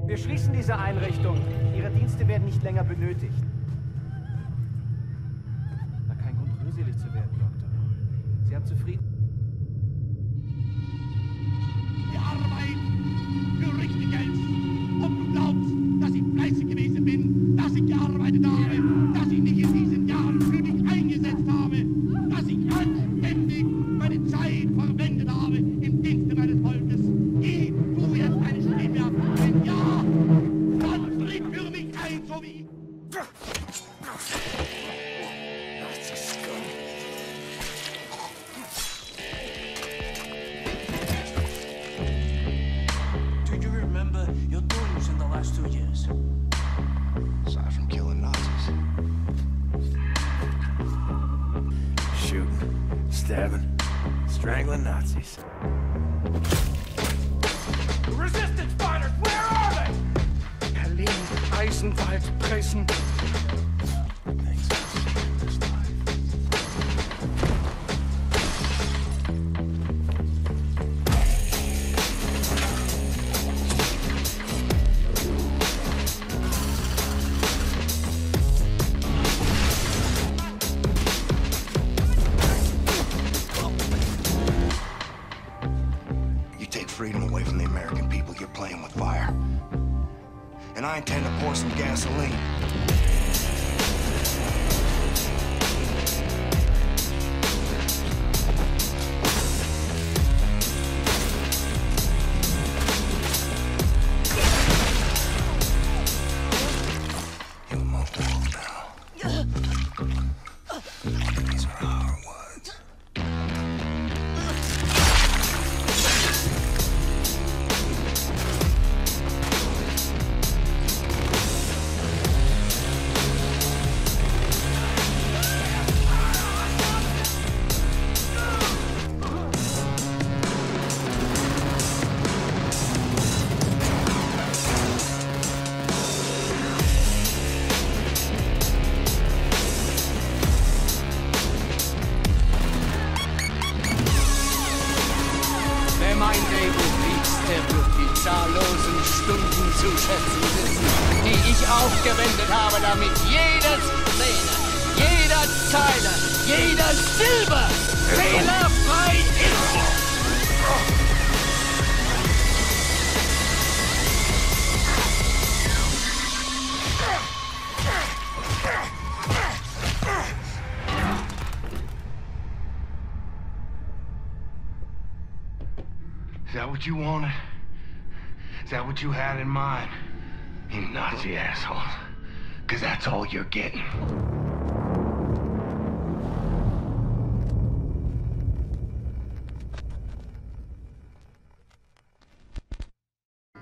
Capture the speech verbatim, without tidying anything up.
Wir schließen diese Einrichtung. Ihre Dienste werden nicht länger benötigt. Na, kein Grund, rührselig zu werden, Doktor. Sie haben zufrieden... Die Arbeit für richtig Geld. Ob du glaubst, dass ich fleißig gewesen bin, dass ich gearbeitet habe, dass ich mich in diesen Jahren für dich eingesetzt habe, dass ich anständig meine Zeit verwendet habe im Dienste meines Volkes. Gib du jetzt eine Stimme ab. Wenn ja, dann tritt für mich ein, so wie... Do you remember your doings in the last two years? Aside from killing Nazis. Shooting, stabbing, strangling Nazis. Resistance fighters, where are they? Berlin, Eisenwald, Pressen. Thanks for saving this life. You take freedom away from the American people, you're playing with fire. And I intend to pour some gasoline. You'll mow the world now. These are our words. Wer mein Drehbuch liest, der wird die zahllosen Stunden zu schätzen wissen, die ich aufgewendet habe, damit jede Szene, jeder Zeile, jeder Silber fehlerfrei ist. Is that what you wanted? Is that what you had in mind? You Nazi assholes. Because that's all you're getting.